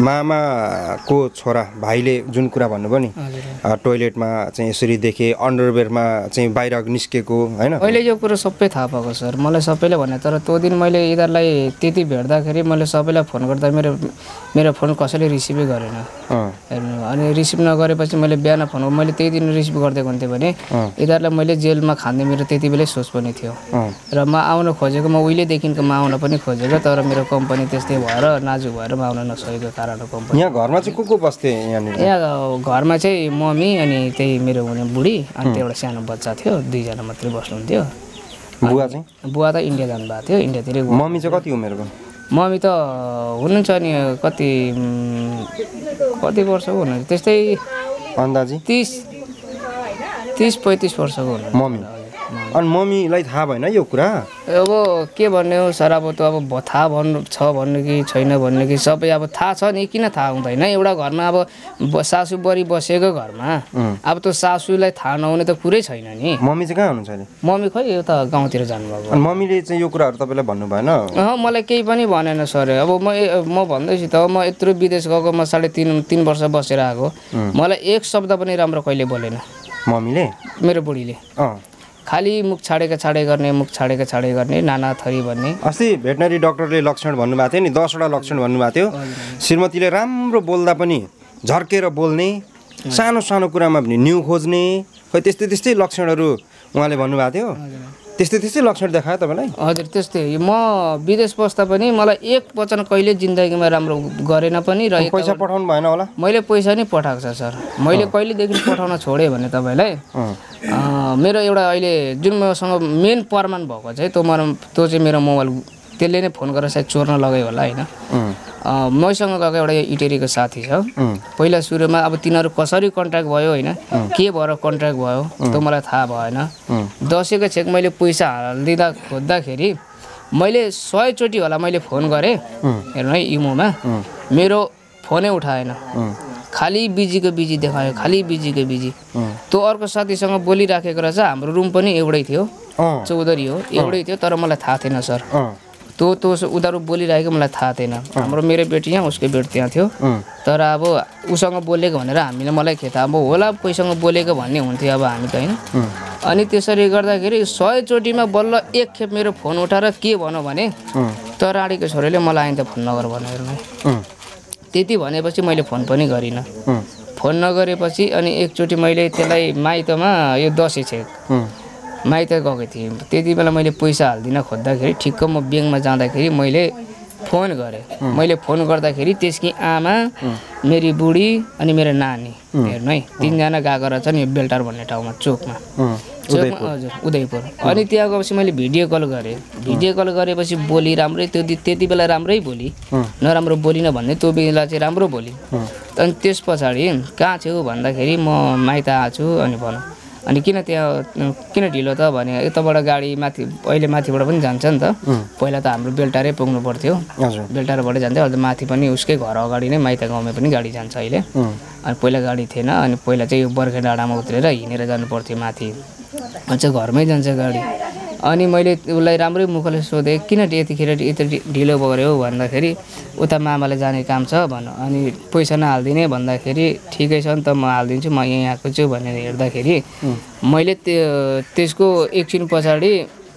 मामाको छोरा भाइले जुन कुरा भन्नुभयो नि टोइलेटमा चाहिँ यसरी देखे अन्डरवेयरमा चाहिँ बाहिर निस्केको हैन अहिले यो कुरा सबै थाहा पाएको सर मलाई सबैले भने तर त्यो दिन मैले यिनीहरूलाई त्यति भेट्दाखेरि मैले सबैलाई फोन गर्दा मेरो फोन कसैले रिसिभै गरेन हेर्नु अनि रिसिभ नगरेपछि मैले बिहान फोन मैले त्यही दिन रिसिभ गरिदिएको हुन्थेँ भने यिनीहरूलाई मैले जेलमा खाने मेरो त्यति बेलै सोच पनि थियो र म आउन खोजेको म उहिलेदेखिको म आउन पनि खोजेको तर मेरो कम्पनी त्यस्तै भएर नाजुक भएर म आउन नसकेको कारण हो कम्पनी यहाँ घरमा चाहिँ को बस्थे यहाँ घरमा चाहिँ मम्मी अनि त्यही मेरो हुने बुढी अनि त्यो एउटा सानो बच्चा थियो दुईजना मात्रै बस्नुहुन्थ्यो बुवा त इन्डिया जानुभएको थियो इन्डियातिरै मम्मी चाहिँ कति उमेरको मम्मी त हुनुहुन्छ नि कति वर्षको हुनुहुन्छ त्यस्तै अन्दाजी 30-35 वर्षको हुनुहुन्छ मम्मी अनि मम्मीलाई थाहा भएन यो कुरा अब के भन्ने हो सर अब त अब थाहा भन्नु कि छैन भन्नु कि सबै अब थाहा छ नि किन थाहा हुँदैन एउटा घरमा अब सासू बरी बसेको घरमा अब त सासूलाई थाहा नहुने त कुरै छैन नि मम्मी चाहिँ कहाँ हुनुहुन्छ अहिले मम्मी खोइ यो त गाउँतिर जानुभएको अनि मम्मीले चाहिँ यो कुराहरू तपाईँलाई भन्नु भएन मलाई केही पनि भनेन सर अब म भन्दैछु त म यत्रो विदेश गएको म 3.5 वर्ष बसेर आएको मलाई एक शब्द पनि राम्रो कहिले बोलेन मम्मीले मेरो बुढीले खाली मुख छाडेको छाडे गर्ने नाना थरी भन्ने अस्ति भेटनरी डाक्टरले लक्षण भन्नुभएको थियो नि 10वटा लक्षण भन्नुभएको थियो श्रीमतीले राम्रो बोल्दा पनि झर्केर बोल्ने सानो कुरामा पनि न्यू खोज्ने खै त्यस्तै लक्षणहरू उहाँले भन्नुभएको थियो त्यस्तै लक्षण देखायो तपाईँलाई हजुर त्यस्तै म विदेश बस्दा पनि मलाई एक वचन कहिले जिन्दगीमा राम्रो गरेन पनि र पैसा पठाउनु भएन होला मैले पैसा नै पठाएको छ सर मैले कहिलेदेखि पठाउन छोडेँ भने तपाईँलाई मेरो एउटा अहिले जुन मसँग मेन प्रमाण भएको चाहिँ त्यो चाहिँ मेरो मोबाइल त्यसले नै फोन गरेर सायद चोर्न लगायो होला होइन मैसँग गएको एउटा इटेरीको साथी छ पहिला सुरुमा अब तिनीहरू कसरी कन्ट्र्याक्ट भयो होइन के भएर कन्ट्र्याक्ट भयो त्यो मलाई थाहा भएन दसैँको छेक मैले पैसा हालिदिँदा खोज्दाखेरि मैले 100 चोटि होला मैले फोन गरेँ हेर्नु है इमोमा मेरो फोनै उठाएन खाली बिजीको बिजी देखायो खाली बिजीको बिजी त्यो अर्को साथीसँग बोलिराखेको रहेछ हाम्रो रुम पनि एउटै थियो चौधरी हो एउटै थियो तर मलाई थाहा थिएन सर त्यो उनीहरू बोलिरहेको मलाई थाहा थिएन मेरो बेटी यहाँ उसको बेटी त्यहाँ थियो तर अब उसँग बोलेको भनेर मलाई के थाहा अब होला कोहीसँग बोलेको भन्ने हुन्थ्यो अब हामी त होइन अनि त्यसरी गर्दाखेरि 100 चोटिमा बल्ल एक खेप मेरो फोन उठाएर के भनौँ भने तर राडीको छोरीले मलाई आइन त फोन नगर भनेर त्यति भनेपछि मैले फोन पनि गरिनँ फोन नगरेपछि अनि एकचोटि मैले त्यसलाई माइतमा यो दसैँ छेक माइत गएको थिएँ त्यति बेला मैले पैसा हाल्दिन खोज्दाखेरि ठिक्क म ब्याङ्कमा जाँदाखेरि मैले फोन गरेँ मैले फोन गर्दाखेरि त्यसकी आमा मेरी बुढी अनि मेरो नानी हेर्नु है 3 जना गएको रहेछन् यो बेल्टार भन्ने ठाउँमा चोकमा हजुर उदयपुर अनि त्यहाँ गएपछि मैले भिडियो कल गरेँ भिडियो कल गरेपछि बोली राम्रै त्यति बेला राम्रै बोली नराम्रो बोलिन भन्ने त्यो बेला चाहिँ राम्रो बोली अनि त्यस पछाडि कहाँ छेउ भन्दाखेरि म माइत आएको छु अनि भनौँ अनि किन ढिलो त भने यताबाट गाडी अहिले माथिबाट पनि जान्छ नि त पहिला त हाम्रो बेल्टारै पुग्नु पर्थ्यो बेल्टारबाट जान्थ्यो अहिले माथि पनि उसकै घर अगाडि नै माइत गाउँमा पनि गाडी जान्छ अहिले अनि पहिला गाडी थिएन अनि पहिला चाहिँ यो बर्खे डाँडामा उत्रेर हिँडेर जानु पर्थ्यो माथि अनि चाहिँ घरमै जान्छ गाडी अनि मैले उसलाई राम्रै मुखले सोधेँ किन यतिखेर यति ढिलो गऱ्यो भन्दाखेरि उता मामाले जाने काम छ भन अनि पैसा नहालिदिने भन्दाखेरि ठिकै छ नि त म हालिदिन्छु म यहाँ आएको छु भनेर हेर्दाखेरि मैले त्यसको एकछिन पछाडि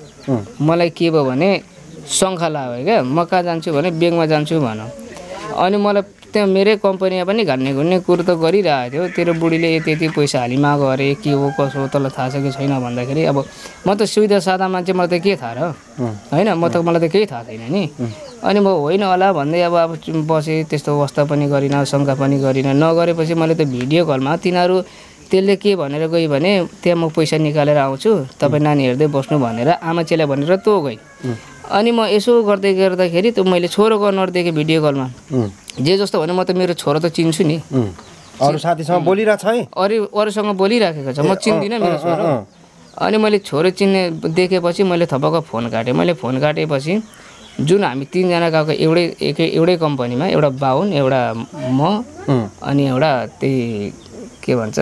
मलाई के भयो भने शङ्का लाग्यो क्या म कहाँ जान्छु भने ब्याङ्कमा जान्छु भनौँ अनि मलाई त्यहाँ मेरै कम्पनीमा पनि घुन्ने कुरो त गरिरहेको थियो तेरो बुढीले यति पैसा हाली मागो अरे के हो कसो तँलाई थाहा छ कि छैन भन्दाखेरि अब म त सिधा सादा मान्छे मलाई त के थाहा र होइन मलाई त केही थाहा छैन नि अनि म होइन होला भन्दै अब बसेँ त्यस्तो अवस्था पनि गरिनँ शङ्का पनि गरिनँ नगरेपछि मैले त भिडियो कलमा तिनीहरू त्यसले के भनेर गयो भने त्यहाँ म पैसा निकालेर आउँछु तपाईँ नानी हेर्दै बस्नु भनेर आमा चेला भनेर तँ गई अनि म यसो गर्दाखेरि त मैले छोरोको अनुहार देखेँ भिडियो कलमा जे जस्तो भने म त मेरो छोरो त चिन्छु नि अरू साथीसँग बोलिरहेको छ है अरूसँग बोलिराखेको छ म चिन्दिनँ मेरो छोरो अनि मैले छोरो चिन्ने देखेपछि मैले थपक्क फोन काटेँ मैले फोन काटेपछि जुन हामी 3 जना गएको एउटै कम्पनीमा एउटा बाहुन एउटा म अनि एउटा त्यही के भन्छ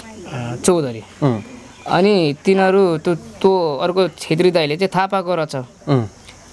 चौधरी अनि तिनीहरू त्यो अर्को छेत्री दाइले चाहिँ थाहा पाएको रहेछ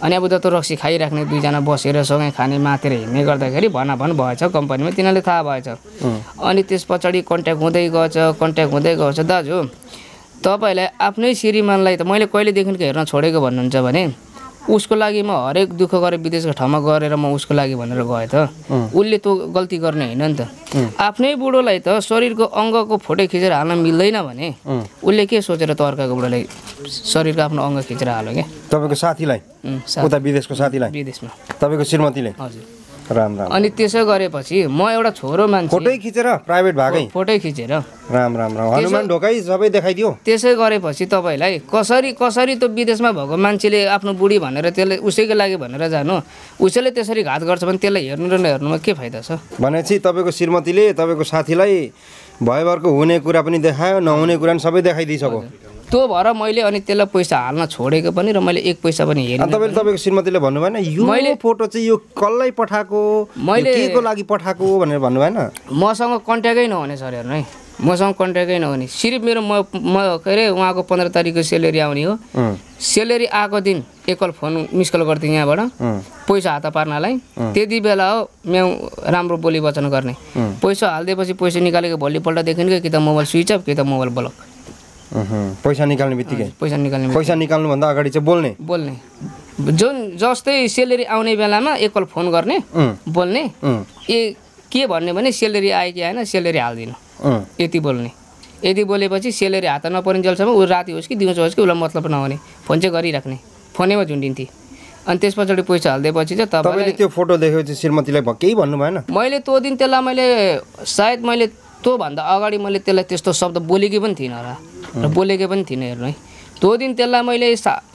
अनि अब त रक्सी खाइराख्ने दुईजना बसेर सँगै खाने मातेर हिँड्ने गर्दाखेरि भनाभन भएछ कम्पनीमा तिनीहरूले थाहा भएछ अनि त्यस पछाडि कन्ट्याक्ट हुँदै गएछ दाजु तपाईँलाई आफ्नै श्रीमानलाई त मैले कहिलेदेखिको हेर्न छोडेको भन्नुहुन्छ भने उसको लागि म हरेक दुःख गरेर विदेशको ठाउँमा गरेर म उसको लागि भनेर गएँ त उसले त्यो गल्ती गर्ने होइन नि त आफ्नै बुढोलाई त शरीरको अङ्गको फोटो खिचेर हाल्न मिल्दैन भने उसले के सोचेर त अर्काको बुढोलाई शरीरको आफ्नो अङ्ग खिचेर हाल्यो क्या तपाईँको साथीलाई उता विदेशको साथीलाई विदेशमा तपाईँको श्रीमतीले हजुर राम राम अनि त्यसो गरेपछि म एउटा छोरो मान्छे फोटै खिचेर प्राइभेट भागै फोटै खिचेर राम राम राम हनुमान ढोकै सबै देखाइदियो त्यसै गरेपछि तपाईँलाई कसरी त्यो विदेशमा भएको मान्छेले आफ्नो बुढी भनेर त्यसले उसैको लागि भनेर जानु उसैले त्यसरी घात गर्छ भने त्यसलाई हेर्नु र नहेर्नुमा के फाइदा छ भनेपछि तपाईँको श्रीमतीले तपाईँको साथीलाई भयभरको हुने कुरा पनि देखायो नहुने कुरा पनि सबै देखाइदिइसक्यो त्यो भएर मैले अनि त्यसलाई पैसा हाल्न छोडेको पनि र मैले एक पैसा पनि हेरेँ तपाईँले तपाईँको श्रीमतीले भन्नु भएन यो फोटो चाहिँ यो कसलाई पठाएको मैले केको लागि पठाएको भनेर भन्नु भएन मसँग कन्ट्याक्टै नहुने सर हेर्नु है मसँग कन्ट्याक्टै नहुने सिर्फ मेरो म के अरे उहाँको 15 तारिकको सेलेरी आउने हो सेलेरी आएको दिन एकल फोन मिस कल गर्थेँ यहाँबाट पैसा हात पार्नलाई त्यति बेला हो म्याउ राम्रो बोली वचन गर्ने पैसा हालिदिएपछि पैसा निकालेको भोलिपल्टदेखिकै कि त मोबाइल स्विच अफ कि त मोबाइल ब्लक पैसा निकाल्ने बित्तिकै पैसा निकाल्नुभन्दा अगाडि चाहिँ बोल्ने जुन जस्तै सेलेरी आउने बेलामा एकल फोन गर्ने बोल्ने के भन्ने भने सेलेरी आयो कि आएन सेलेरी हालिदिनु यति बोल्ने यदि बोलेपछि सेलेरी हात नपरिन्जेलसम्म ऊ राति होस् कि दिउँसो होस् कि उसलाई मतलब नहुने फोन चाहिँ गरिराख्ने फोनैमा झुन्डिन्थे अनि त्यस पछाडि पैसा हालिदिएपछि चाहिँ तपाईँले त्यो फोटो देखेपछि श्रीमतीलाई केही भन्नु भएन मैले त्यो दिन त्यसलाई मैले सायद मैले त्योभन्दा अगाडि मैले त्यसलाई त्यस्तो शब्द बोलेकै पनि थिइनँ होला र बोलेकै पनि थिइनँ हेर्नु है त्यो दिन त्यसलाई मैले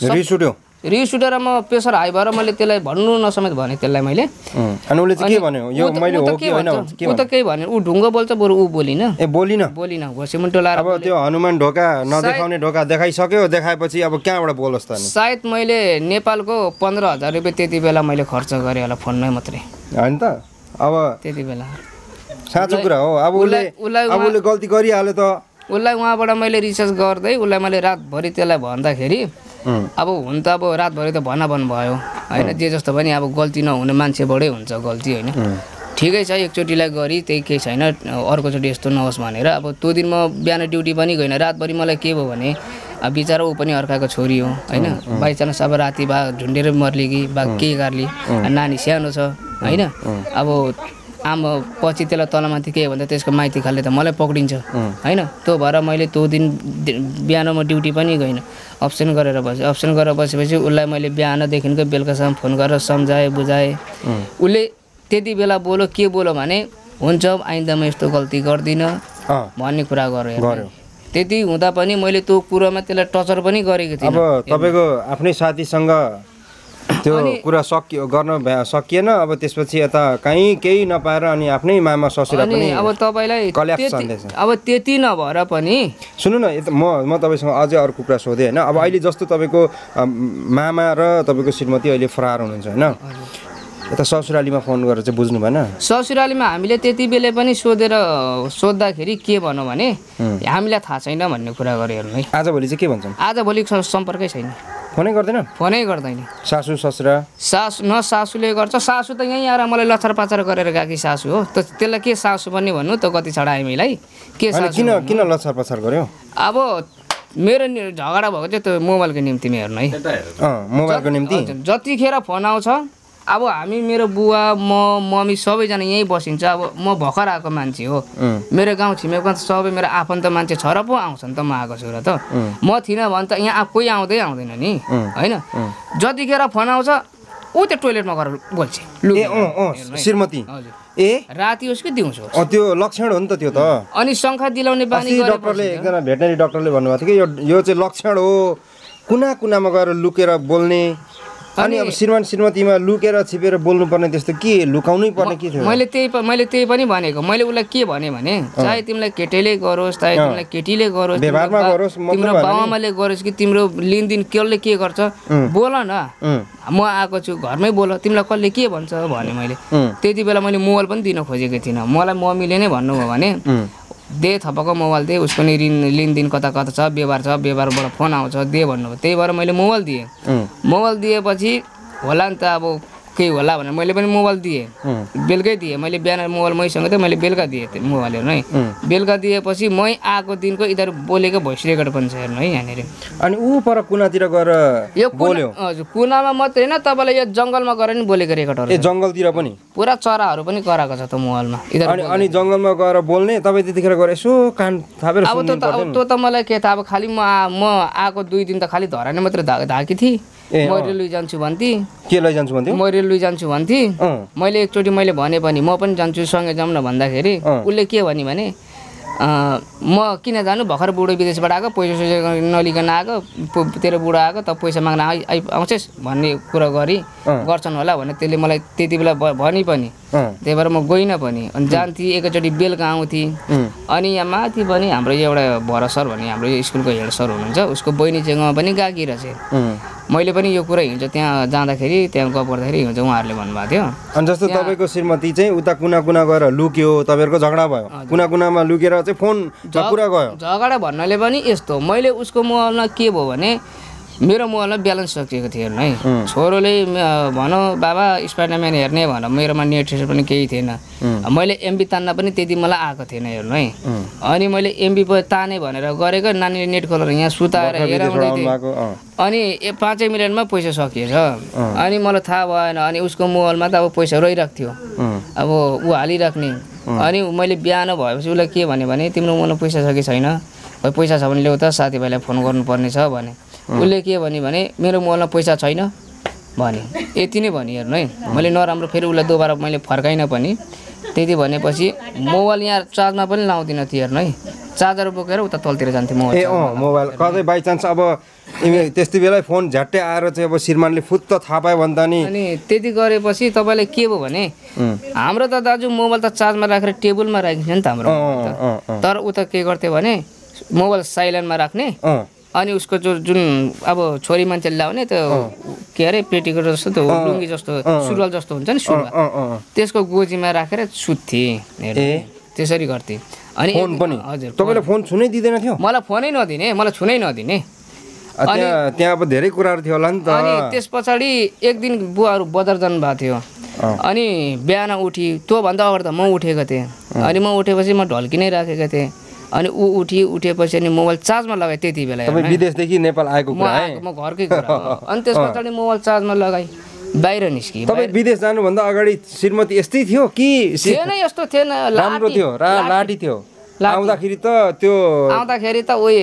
रिस उठेर म प्रेसर हाई भएर मैले त्यसलाई भन्नु नसमेत भने त्यसलाई मैले अनि उसले चाहिँ के भन्यो यो मैले हो कि हैन उ त केही भन्यो उ ढुङ्गो बोल्छ बरु उ बोलिन घोसेमुन्टो लाएर अब त्यो हनुमान ढोका नदेखाउने ढोका देखाइसक्यो देखाएपछि अब कहाँबाट बोलोस् त सायद मैले नेपालको 15,000 रुपैयाँ त्यति बेला मैले खर्च गरेँ होला फोनमै मात्रै हैन त अब त्यति बेला साँचो कुरा हो अब उसले गल्ती गरिहाल्यो त उसलाई उहाँबाट मैले रिसर्च गर्दै उसलाई मैले रातभरि त्यसलाई भन्दाखेरि अब हुन त अब रातभरि त भनाभन भयो होइन जे जस्तो पनि अब गल्ती नहुने मान्छेबाटै हुन्छ गल्ती होइन ठिकै छ एकचोटिलाई गरी त्यही केही छैन अर्कोचोटि यस्तो नहोस् भनेर अब त्यो दिन म बिहान ड्युटी पनि गइनँ रातभरि मलाई के भयो भने अब बिचरा ऊ पनि अर्काको छोरी हो होइन बाइचान्स अब राति बा झुन्डेर मर्ली कि बा के गर्ली नानी सानो छ होइन अब आमा पछि त्यसलाई तलमाथि के भन्दा त्यसको माइती खाले त मलाई पक्रिन्छ होइन त्यो भएर मैले त्यो दिन बिहान म ड्युटी पनि गइनँ अप्सन गरेर बसेपछि उसलाई मैले बिहानदेखिको बेलुकासम्म फोन गरेर सम्झाएँ बुझाएँ उसले त्यति बेला बोल्यो के बोल्यो भने हुन्छ आइन्दा म यस्तो गल्ती गर्दिनँ भन्ने कुरा गर्यो त्यति हुँदा पनि मैले त्यो कुरोमा त्यसलाई टचर पनि गरेको थिएँ अब तपाईँको आफ्नै साथीसँग त्यो कुरा सकिएन अब त्यसपछि यता कहीँ केही नपाएर अनि आफ्नै मामा ससुरा पनि अब तपाईँलाई अब त्यति नभएर पनि सुन्नु न म तपाईँसँग अझै अर्को कुरा सोधेँ होइन अब अहिले जस्तो तपाईँको मामा र तपाईँको श्रीमती अहिले फरार हुनुहुन्छ होइन यता ससुरालीमा फोन गरेर चाहिँ बुझ्नु भएन ससुरालीमा हामीले त्यति बेला पनि सोद्धाखेरि के भनौँ भने हामीलाई थाहा छैन भन्ने कुरा गऱ्यो हेर्नु है आजभोलि चाहिँ के भन्छन् आजभोलि सम्पर्कै छैन फोनै गर्दैन सासु ससुरा सासुले गर्छ सासु त यहीँ आएर मलाई लछर पाचर गरेर गएकी सासु हो त त्यसलाई के सासु पनि भन्नु त कति छाडा हामीलाई के सासु किन लछर पाचर गर्यो अब मेरो झगडा भएको चाहिँ त्यो मोबाइलको निम्ति हेर्नु है मोबाइलको निम्ति जतिखेर फोन आउँछ अब हामी मेरो बुवा म मम्मी सबैजना यहीँ बसिन्छ अब म भर्खर आएको मान्छे हो मेरो गाउँ छिमेकमा सबै मेरो आफन्त मान्छे छ र पो आउँछन् त म आएको छु र त म थिइनँ भने त यहाँ कोही आउँदैन नि होइन जतिखेर फोन आउँछ ऊ त्यो टोइलेटमा गएर बोल्छ श्रीमती राति होस् कि दिउँसो त्यो लक्षण हो नि त त्यो त अनि शङ्खा दिलाउने बानी डक्टरले एकजना भेटनरी डक्टरले भन्नुभएको थियो कि यो चाहिँ लक्षण हो कुना कुनामा गएर लुकेर बोल्ने अनि अब श्रीमतीमा लुकेर छिपेर बोल्नुपर्ने त्यस्तो के लुकाउनै पर्ने के थियो मैले त्यही पनि भनेको मैले उसलाई के भने चाहे तिमीलाई केटीले गरोस् चाहे तिमीलाई केटीले गरोस् तिम्रो बाबाआमाले गरोस् कि तिम्रो लिनदिन कसले के गर्छ बोल न म आएको छु घरमै बोल तिमीलाई कसले के भन्छ भने मैले त्यति बेला मैले मोबाइल पनि दिन खोजेको थिइनँ मलाई मम्मीले नै भन्नुभयो भने दे थपको मोबाइल दे उसको नि लिनदिन कता कता छ व्यवहारबाट फोन आउँछ दे भन्नुभयो त्यही भएर मैले मोबाइल दिएँ मोबाइल दिएपछि होला नि त अब केही होला भनेर मैले पनि मोबाइल दिएँ बेलुकै दिएँ मैले बिहान मोबाइल मैसँग थियो मैले बेलुका दिएँ त्यो मोबाइलहरू है बेलुका दिएपछि मै आएको दिनको यिनीहरू बोलेको भोइस रेकर्ड पनि छ हेर्नु है यहाँनिर अनि ऊ पर कुनातिर गएर यो बोल्यो हजुर कुनामा मात्रै होइन तपाईँलाई यो जङ्गलमा गएर नि बोलेको रेकर्डहरू ए जङ्गलतिर पनि पुरा चराहरू पनि कराएको छ त मोबाइलमा अनि जङ्गलमा गएर बोल्ने तपाईँ त्यतिखेर गएर यसो कान थापेर अब त्यो त मलाई के थाहा अब खालि म आएको 2 दिन त खालि धराने मात्रै धाकी थिएँ म रेलवे जान्छु भन्थे के लैजान्छु भन्थ्यो म रेलवे जान्छु भन्थे मैले एकचोटि मैले भने पनि म पनि जान्छु सँगै जाउँ न भन्दाखेरि उसले के भने म किन जानु भर्खर बुढो विदेशबाट आएको पैसा सैसा नलिकन आएको तेरो बुढो आएको त पैसा माग्न आउँछस् भन्ने कुरा गर्छन् होला भने त्यसले मलाई त्यति बेला भनि पनि त्यही भएर म गइनँ पनि अनि जान्थेँ एकैचोटि बेलुका आउँथेँ अनि यहाँ माथि पनि हाम्रो एउटा भर सर भन्ने हाम्रो स्कुलको हेड सर हुनुहुन्छ उसको बहिनी चाहिँ पनि गएकी रहेछ मैले पनि यो कुरा हिजो त्यहाँ जाँदाखेरि त्यहाँ गफ गर्दाखेरि हिजो उहाँहरूले भन्नुभएको थियो अनि जस्तो तपाईँको श्रीमती चाहिँ उता कुना गएर लुक्यो तपाईँहरूको झगडा भयो कुनामा लुकेर चाहिँ फोन पुरा गयो झगडा भन्नाले पनि यस्तो मैले उसको मोबाइलमा के भयो भने मेरो मोबाइलमा ब्यालेन्स सकिएको थियो हेर्नु है छोरोले भनौँ बाबा स्पाइडरम्यान हेर्ने भन मेरोमा नेट पनि केही थिएन मैले एमबी तान्न पनि त्यति मलाई आएको थिएन हेर्नु है अनि मैले एमबी ताने भनेर गरेको नानीले नेट खोलेर यहाँ सुताएर हेराउँदै थिएँ अनि 5 मिनटमा पैसा सकिएछ अनि मलाई थाहा भएन अनि उसको मोबाइलमा त अब पैसा रहिरहेको थियो अब ऊ हालिराख्ने अनि मैले बिहान भएपछि उसलाई के भने तिम्रो मोबाइलमा पैसा छ कि छैन पैसा छ भने ल्याउ त साथीभाइलाई फोन गर्नुपर्ने छ भने उसले के भने मेरो मोबाइलमा पैसा छैन भने यति नै भने हेर्नु है मैले नराम्रो फेरि उसलाई दोबारा मैले फर्काइनँ पनि त्यति भनेपछि मोबाइल यहाँ चार्जमा पनि लाउँदिनँ थियो हेर्नु है चार्जर बोकेर उता तलतिर जान्थेँ मोबाइल कतै बाई चान्स अब त्यस्तै बेला फोन झट्टै आएर चाहिँ अब श्रीमानले फुत्त थाहा पायो भने त अनि त्यति गरेपछि तपाईँलाई के भयो भने हाम्रो त दाजु मोबाइल त चार्जमा राखेर टेबलमा राखिन्छ नि त हाम्रो तर उता के गर्थ्यो भने मोबाइल साइलेन्टमा राख्ने अनि उसको जुन अब छोरी मान्छेले लाउने त्यो के अरे पेटीकोट जस्तो त्यो लुङ्गी जस्तो सुरुवाल जस्तो हुन्छ नि सुरुवाल त्यसको गोजीमा राखेर सुत्थे त्यसरी गर्थे अनि फोन पनि हजुर तपाईलाई फोन छुनै दिँदैन थियो मलाई फोनै नदिने मलाई छुनै नदिने अनि त्यहाँ अब धेरै कुराहरू थियो होला नि त अनि त्यस पछाडि एक दिन बुवाहरू बजार जानु भएको थियो अनि बिहान उठी त्योभन्दा अगाडि त म उठेको थिएँ अनि म उठेपछि म ढल्की नै राखेको थिएँ अनि ऊ उठेपछि अनि मोबाइल चार्जमा लगाएँ त्यति बेला विदेशदेखि नेपाल आएको म घरकै कुरा अनि त्यस पछाडि मोबाइल चार्जमा लगाएँ बाहिर निस्किएँ तपाईँ विदेश जानुभन्दा अगाडि श्रीमती यस्तै थियो कि थिएन यस्तो थिएन राम्रो थियो लाठी थियो आउँदाखेरि त उयो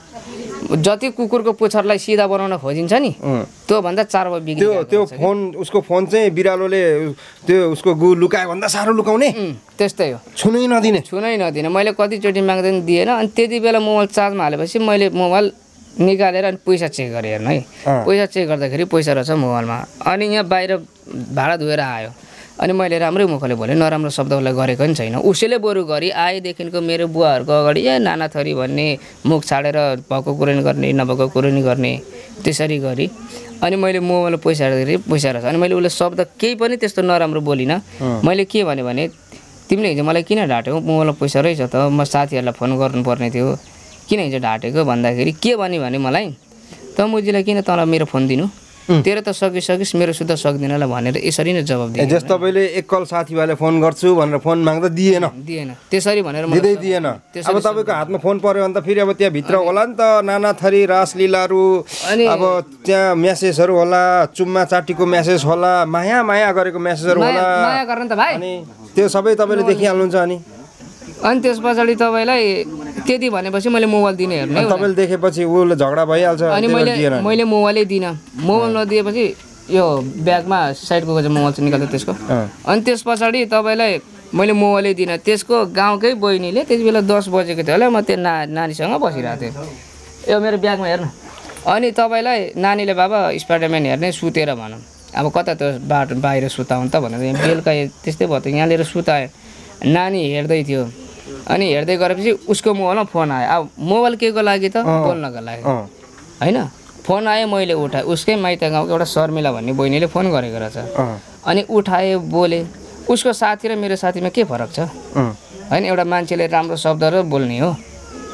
जति कुकुरको पुच्छरलाई सिधा बनाउन खोजिन्छ नि त्योभन्दा 4 बिग्रियो त्यो फोन उसको फोन चाहिँ बिरालोले त्यो उसको गु लुकायो भन्दा साह्रो लुकाउने त्यस्तै हो छुनै नदिने मैले कतिचोटि माग्दा पनि दिएन अनि त्यति बेला मोबाइल चार्जमा हालेपछि मैले मोबाइल निकालेर अनि पैसा चेक गरेँ हेर्नु है पैसा चेक गर्दाखेरि पैसा रहेछ मोबाइलमा अनि यहाँ बाहिर भाडा धोएर आयो अनि मैले राम्रै मुखले भने नराम्रो शब्दलाई गरेको नि छैन उसैले बरु गरी आएदेखिको मेरो बुवाहरूको अगाडि नाना थरी भन्ने मुख छाडेर भएको कुरो नि गर्ने नभएको कुरो नि गर्ने त्यसरी गरी अनि मैले मोबाइलमा पैसा हेर्दाखेरि पैसा रहेछ अनि मैले उसले शब्द केही पनि त्यस्तो नराम्रो बोलिनँ मैले के भने तिमीले हिजो मलाई किन ढाट्यौ मोबाइलमा पैसा रहेछ त म साथीहरूलाई फोन गर्नुपर्ने थियो किन हिजो ढाटेको भन्दाखेरि के भने मलाई त मुजीलाई किन तँलाई मेरो फोन दिनु तेरो त सकिस् मेरो सुध सक्दिनलाई भनेर यसरी नै जवाब दिए जस्तो तपाईँले एकल साथीभाइलाई फोन गर्छु भनेर फोन माग्दा दिएन त्यसरी भनेर दिएन अब तपाईँको हातमा फोन पर्यो भने त फेरि अब त्यहाँ भित्र होला नि त नाना थरी रासलीलाहरू अब त्यहाँ मेसेजहरू होला चुम्मा चाटीको मेसेज होला माया गरेको मेसेजहरू होला माया गर्न त भाइ अनि त्यो सबै तपाईँले देखिहाल्नुहुन्छ अनि त्यस पछाडि तपाईँलाई त्यति भनेपछि मैले मोबाइल दिने हेर्नु तपाईँले देखेपछि उसले झगडा भइहाल्छ अनि मैले मोबाइलै दिइनँ मोबाइल नदिएपछि यो ब्यागमा साइडको मोबाइल चाहिँ निकाल्थेँ त्यसको अनि त्यस पछाडि तपाईँलाई मैले मोबाइलै दिइनँ त्यसको गाउँकै बहिनीले त्यति बेला 10 बजेको थियो होला म त्यो नानीसँग बसिरहेको थिएँ यो मेरो ब्यागमा हेर्नु अनि तपाईँलाई नानीले बाबा स्पाइडरम्यान हेर्ने सुतेर भनौँ अब कता त्यो बाटो बाहिर सुताउनु त भनेर बेलुका त्यस्तै भयो त यहाँ लिएर सुताएँ नानी हेर्दै थियो अनि हेर्दै गरेपछि उसको मोबाइलमा फोन आयो अब मोबाइल के को लागि त बोल्नको लागि होइन फोन आयो मैले उठाएँ उसकै माइत गाउँको एउटा शर्मिला भन्ने बहिनीले फोन गरेको रहेछ अनि उठाएँ बोले उसको साथी र मेरो साथीमा के फरक छ होइन एउटा मान्छेले राम्रो शब्द र बोल्ने हो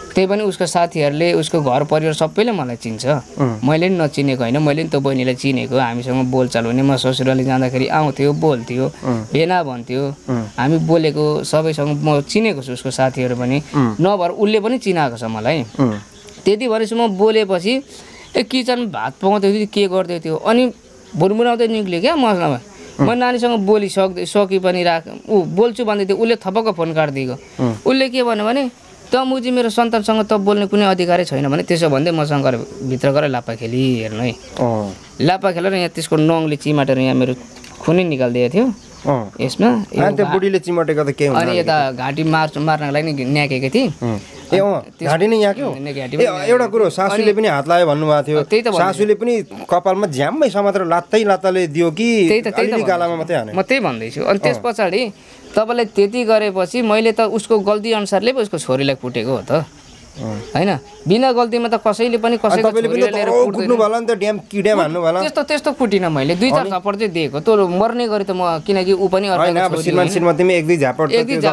त्यही पनि उसको साथीहरूले उसको घर परिवार सबैले मलाई चिन्छ मैले नि नचिनेको होइन मैले नि त्यो बहिनीलाई चिनेको हामीसँग बोलचाल हुने म ससुराली जाँदाखेरि आउँथ्यो बोल्थ्यो भेना भन्थ्यो हामी बोलेको सबैसँग म चिनेको छु उसको साथीहरू पनि नभएर उसले पनि चिनाएको छ मलाई त्यति भनेपछि म बोलेपछि किचन भात पकाउँदै थियो के गर्दै थियो अनि भुरमुराउँदै निक्ल्यो क्या मसलामा म नानीसँग सकि पनि ऊ बोल्छु भन्दै थियो उसले थपक्क फोन काटिदिएको उसले के भन्यो भने त मुजी मेरो सन्तानसँग त बोल्ने कुनै अधिकारै छैन भने त्यसो भन्दै मसँग गएर भित्र गएर लाप्पा खेली हेर्नु है लाप्पा खेलेर यहाँ त्यसको नङले चिमाटेर यहाँ मेरो खुनै निकालिदिएको थियो यसमा त्यो बुढीले चिमाटेको त के हुन्छ अनि यता घाँटी मार्नको लागि नि न्याकेको थिएँ घाँटी नै याक्यो एउटा कुरो सासूले पनि हात लाग्यो भन्नुभएको थियो सासूले पनि कपालमा झ्याम्मै समातेर लात्ताले दियो कि गालामा मात्रै हाने म त्यही भन्दैछु अनि त्यस पछाडि तपाईँले त्यति गरेपछि मैले त उसको गल्ती अनुसारले पो उसको छोरीलाई कुटेको हो त हैन बिना गल्तीमा त कसैले पनि कसैको छोरीलाई लिएर कुट्नु भला नि त ड्याम किड्याम हान्नु भला त्यस्तो कुटिन मैले 2-4 झपड चाहिँ दिएको त मर्ने गरे त म किनकि ऊ पनि अर्को श्रीमानश्रीमतीमा 1-2 झपड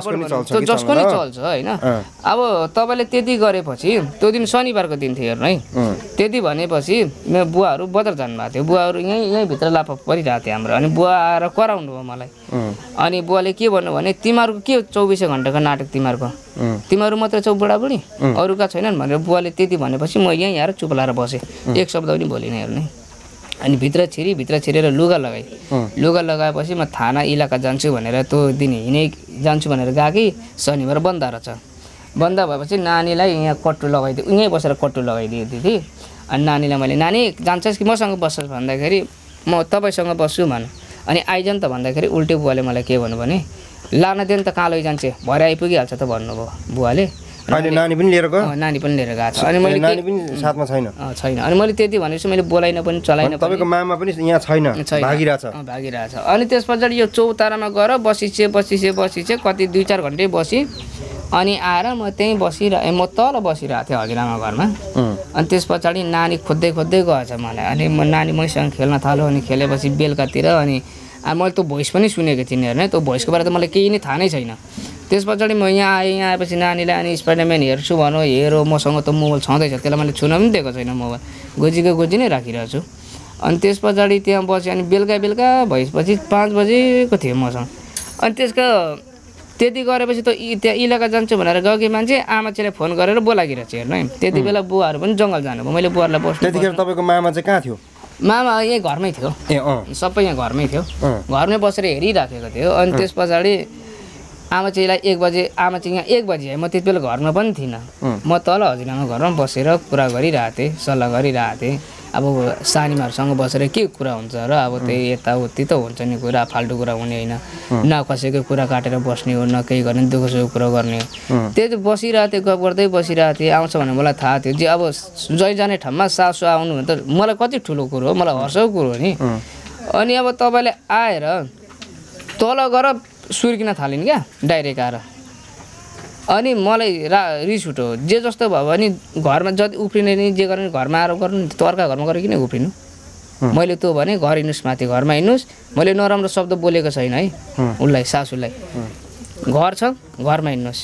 त जसको नि चल्छ हैन अब तपाईले त्यति गरेपछि त्यो दिन शनिबारको दिन थियो हेर्नु है त्यति भनेपछि मेरो बुवाहरू बजार जानु भएको थियो बुवाहरू यही भित्र लापा परिरहेको थियो हाम्रो अनि बुवा आएर कराउनु भयो मलाई अनि बुवाले के भन्नु भने तिमीहरूको के 24 घण्टाको नाटक तिमीहरू मात्रै छौ बुढाबुढी अरूका छैनन् भनेर बुवाले त्यति भनेपछि म यहीँ आएर चुप लाएर बसेँ एक शब्द पनि बोलिनँ हेर्नु अनि भित्र छिरेर लुगा लगाएपछि म थाना इलाका जान्छु भनेर त्यो दिन हिँडे जान्छु भनेर गएकै शनिबार बन्द रहेछ बन्द भएपछि नानीलाई यहाँ कट्टु लगाइदियो यहीँ बसेर कट्टु लगाइदियो दिदी अनि नानीलाई मैले नानी जान्छस् कि मसँग बस्छस् भन्दाखेरि म तपाईँसँग बस्छु भन अनि आइजन् त भन्दाखेरि उल्टे बुवाले मलाई के भन्नु भने लान देन त कहाँ लैजान्छे भरे आइपुगिहाल्छ त भन्नुभयो बुवाले अहिले नानी पनि लिएर गयो नानी पनि लिएर गएको छ अनि मैले नानी पनि साथमा छैन अनि मैले त्यति भनेपछि मैले बोलाइन पनि चलाइन तपाईको मामा पनि यहाँ छैन भागिरहेछ अनि त्यसपछि यो चौतारामा गएर बसी कति 2-4 घन्टे बसी अनि आएर म त्यहीँ म तल बसिरहेको थिएँ हजुरआमा घरमा अनि त्यस पछाडि नानी खोज्दै गएछ मलाई अनि म नानी मैसँग खेल्न थाल्यो अनि खेलेपछि बेलुकातिर अनि मैले त्यो भोइस पनि सुनेको थिइनँ हेर्ने त्यो भोइसको बारे त मलाई केही नै थाहा नै छैन त्यस पछाडि म यहाँ आएपछि नानीलाई अनि स्पाइडरम्यान हेर्छु भनौँ हेरो मसँग त मोबाइल छँदैछ त्यसलाई मैले छुन पनि दिएको छैन मोबाइल गोजी नै राखिरहेको छु अनि त्यस पछाडि त्यहाँ बसेँ अनि बेलुका भएपछि 5 बजेको थियो मसँग अनि त्यसको त्यति गरेपछि त त्यहाँ इलाका जान्छु भनेर गएकी मान्छे आमाछीलाई फोन गरेर बोलाइरहेको छ हेर्नु है त्यति बेला बुवाहरू पनि जङ्गल जानुभयो मैले बुवाहरूलाई बस्नु त्यतिखेर तपाईँको मामा चाहिँ कहाँ थियो मामा यहीँ घरमै थियो सबै यहाँ घरमै थियो घरमै बसेर हेरिराखेको थियो अनि त्यस पछाडि आमाचीलाई 1 बजे आमाची यहाँ 1 बजे म त्यति बेला घरमा पनि थिइनँ म तल हजुरआमा घरमा बसेर कुरा गरिरहेको थिएँ सल्लाह गरिरहेको थिएँ अब सानीमाहरूसँग बसेर के कुरा हुन्छ र अब त्यही यताउति त हुन्छ नि कुरा फाल्टु कुरा हुने होइन न कसैको कुरा काटेर बस्ने हो न केही गर्ने दुःख सुख कुरा गर्ने हो त्यही त बसिरहेको थिएँ गफ गर्दै बसिरहेको थिएँ आउँछ भने मलाई थाहा थियो जे अब जहीँ जाने ठाउँमा सासु आउनु भने त मलाई कति ठुलो कुरो हो मलाई हर्षको कुरो हो नि अनि अब तपाईँले आएर तल गएर सुर्किन थालिन् क्या डाइरेक्ट आएर अनि मलाई रिस उठ्यो जे जस्तो भयो भने घरमा जति उफ्रिने नि जे गर्ने घरमा आएर गर्नु तर्का घरमा गएर किन उफ्रिनु मैले त्यो भने घर हिँड्नुहोस् माथि घरमा हिँड्नुहोस् मैले नराम्रो शब्द बोलेको छैन है उसलाई सासूलाई घर छ घरमा हिँड्नुहोस्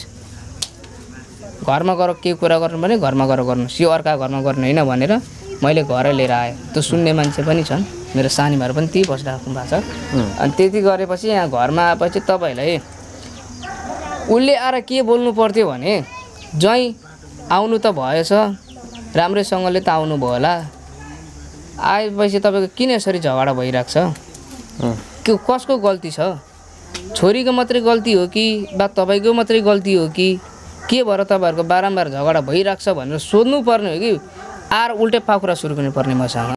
घरमा गएर के कुरा गर्नु भने घरमा गएर गर्नुहोस् यो अर्का घरमा गर्नु होइन भनेर मैले घर लिएर आएँ त्यो सुन्ने मान्छे पनि छन् मेरो सानीमाहरू पनि त्यही बसिराख्नु भएको छ अनि त्यति गरेपछि यहाँ घरमा आएपछि तपाईँलाई उसले आएर के बोल्नु पर्थ्यो भने जहीँ आउनु त भएछ राम्रैसँगले त आउनु भयो होला आएपछि तपाईँको किन यसरी झगडा भइरहेको छ कसको गल्ती छ छोरीको मात्रै गल्ती हो कि बा तपाईँको मात्रै गल्ती हो कि के भएर तपाईँहरूको बारम्बार झगडा भइरहेको छ भनेर सोध्नु पर्ने हो कि आएर उल्टै पाखुरा सुरु गर्नुपर्ने मसँग